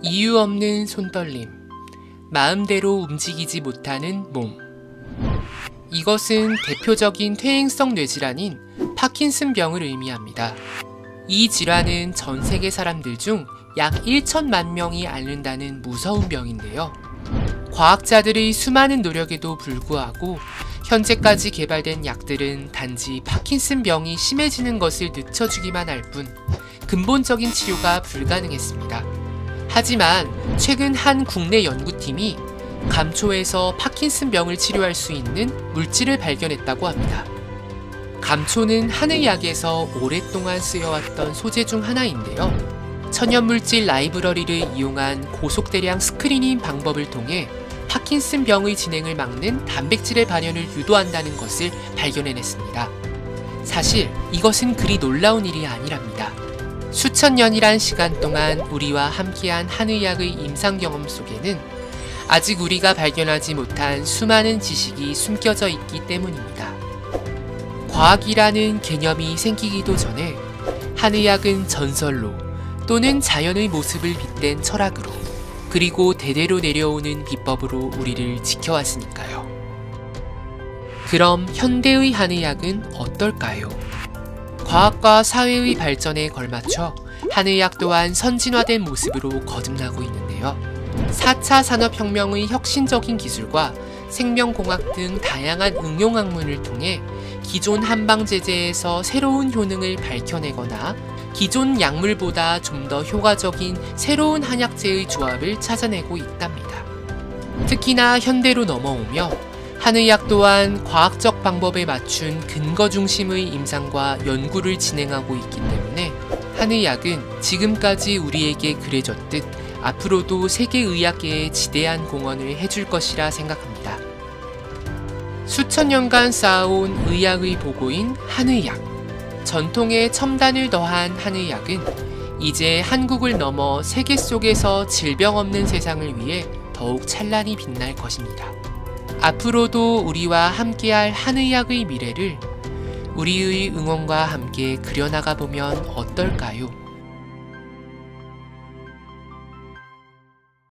이유 없는 손떨림, 마음대로 움직이지 못하는 몸. 이것은 대표적인 퇴행성 뇌질환인 파킨슨병을 의미합니다. 이 질환은 전 세계 사람들 중 약 1천만 명이 앓는다는 무서운 병인데요. 과학자들의 수많은 노력에도 불구하고 현재까지 개발된 약들은 단지 파킨슨병이 심해지는 것을 늦춰주기만 할 뿐 근본적인 치료가 불가능했습니다. 하지만 최근 한 국내 연구팀이 감초에서 파킨슨병을 치료할 수 있는 물질을 발견했다고 합니다. 감초는 한의학에서 오랫동안 쓰여왔던 소재 중 하나인데요. 천연물질 라이브러리를 이용한 고속대량 스크리닝 방법을 통해 파킨슨병의 진행을 막는 단백질의 발현을 유도한다는 것을 발견해냈습니다. 사실 이것은 그리 놀라운 일이 아니랍니다. 수천 년이란 시간 동안 우리와 함께한 한의학의 임상 경험 속에는 아직 우리가 발견하지 못한 수많은 지식이 숨겨져 있기 때문입니다. 과학이라는 개념이 생기기도 전에 한의학은 전설로 또는 자연의 모습을 빗댄 철학으로 그리고 대대로 내려오는 비법으로 우리를 지켜왔으니까요. 그럼 현대의 한의학은 어떨까요? 과학과 사회의 발전에 걸맞춰 한의학 또한 선진화된 모습으로 거듭나고 있는데요. 4차 산업혁명의 혁신적인 기술과 생명공학 등 다양한 응용학문을 통해 기존 한방제제에서 새로운 효능을 밝혀내거나 기존 약물보다 좀 더 효과적인 새로운 한약재의 조합을 찾아내고 있답니다. 특히나 현대로 넘어오며 한의학 또한 과학적 방법에 맞춘 근거 중심의 임상과 연구를 진행하고 있기 때문에 한의학은 지금까지 우리에게 그래졌듯 앞으로도 세계의학계에 지대한 공헌을 해줄 것이라 생각합니다. 수천 년간 쌓아온 의학의 보고인 한의학. 전통에 첨단을 더한 한의학은 이제 한국을 넘어 세계 속에서 질병 없는 세상을 위해 더욱 찬란히 빛날 것입니다. 앞으로도 우리와 함께할 한의학의 미래를 우리의 응원과 함께 그려나가 보면 어떨까요?